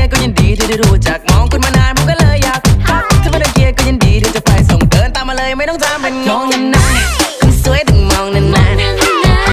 ยร์ก็ยินดีที่ได้รู้จักมองคุณมานานผมก็เลยอยากทักถ้าไม่ได้เกียร์ก็ยินดีที่จะไปส่งเดินตามมาเลยไม่ต้องถามเป็นงงยันนะ